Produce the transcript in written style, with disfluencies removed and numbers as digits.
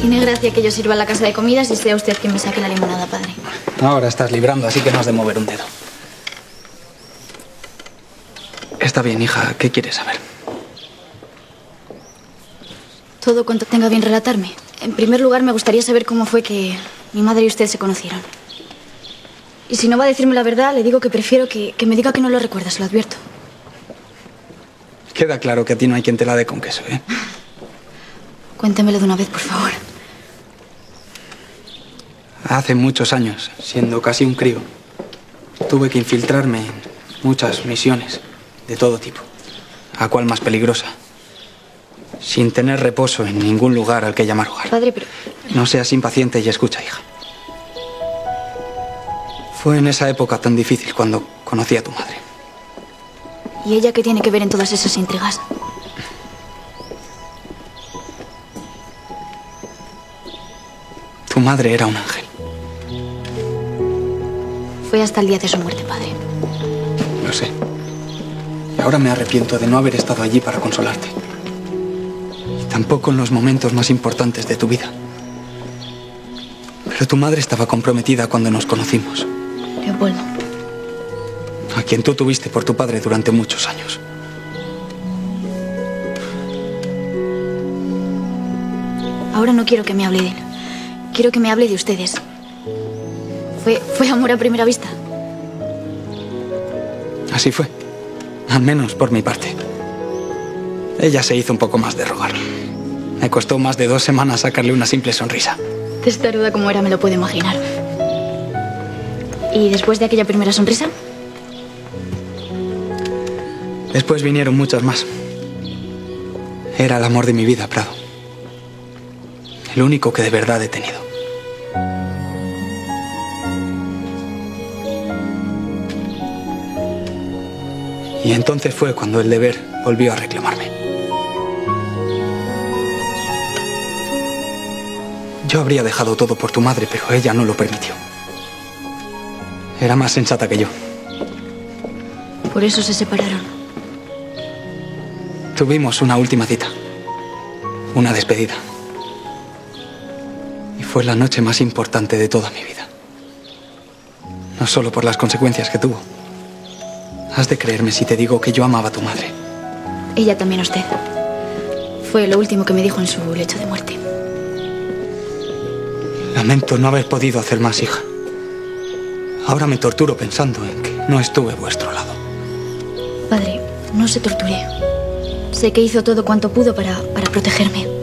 Tiene gracia que yo sirva en la casa de comidas y sea usted quien me saque la limonada, padre. Ahora estás librando, así que no has de mover un dedo. Está bien, hija. ¿Qué quieres saber? Todo cuanto tenga bien relatarme. En primer lugar, me gustaría saber cómo fue que mi madre y usted se conocieron. Y si no va a decirme la verdad, le digo que prefiero que me diga que no lo recuerda, se lo advierto. Queda claro que a ti no hay quien te la dé con queso, ¿eh? Cuéntemelo de una vez, por favor. Hace muchos años, siendo casi un crío, tuve que infiltrarme en muchas misiones de todo tipo, a cual más peligrosa, sin tener reposo en ningún lugar al que llamar hogar. Padre, pero... No seas impaciente y escucha, hija. Fue en esa época tan difícil cuando conocí a tu madre. ¿Y ella qué tiene que ver en todas esas intrigas? Tu madre era un ángel. Fue hasta el día de su muerte, padre. Lo sé. Y ahora me arrepiento de no haber estado allí para consolarte. Y tampoco en los momentos más importantes de tu vida. Pero tu madre estaba comprometida cuando nos conocimos. Leopoldo. A quien tú tuviste por tu padre durante muchos años. Ahora no quiero que me hable de él. Quiero que me hable de ustedes. ¿Fue amor a primera vista? Así fue. Al menos por mi parte. Ella se hizo un poco más de rogar. Me costó más de 2 semanas sacarle una simple sonrisa. Testaruda como era, me lo puedo imaginar. ¿Y después de aquella primera sonrisa? Después vinieron muchas más. Era el amor de mi vida, Prado. El único que de verdad he tenido. Y entonces fue cuando el deber volvió a reclamarme. Yo habría dejado todo por tu madre, pero ella no lo permitió. Era más sensata que yo. Por eso se separaron. Tuvimos una última cita. Una despedida. Y fue la noche más importante de toda mi vida. No solo por las consecuencias que tuvo. Has de creerme si te digo que yo amaba a tu madre. Ella también a usted. Fue lo último que me dijo en su lecho de muerte. Lamento no haber podido hacer más, hija. Ahora me torturo pensando en que no estuve a vuestro lado. Padre, no se torture. Sé que hizo todo cuanto pudo para protegerme.